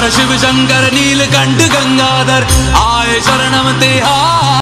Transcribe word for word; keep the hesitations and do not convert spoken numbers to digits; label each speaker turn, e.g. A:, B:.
A: हर शिव शंकर नीलकंठ गंगाधर आए शरणम तेहा।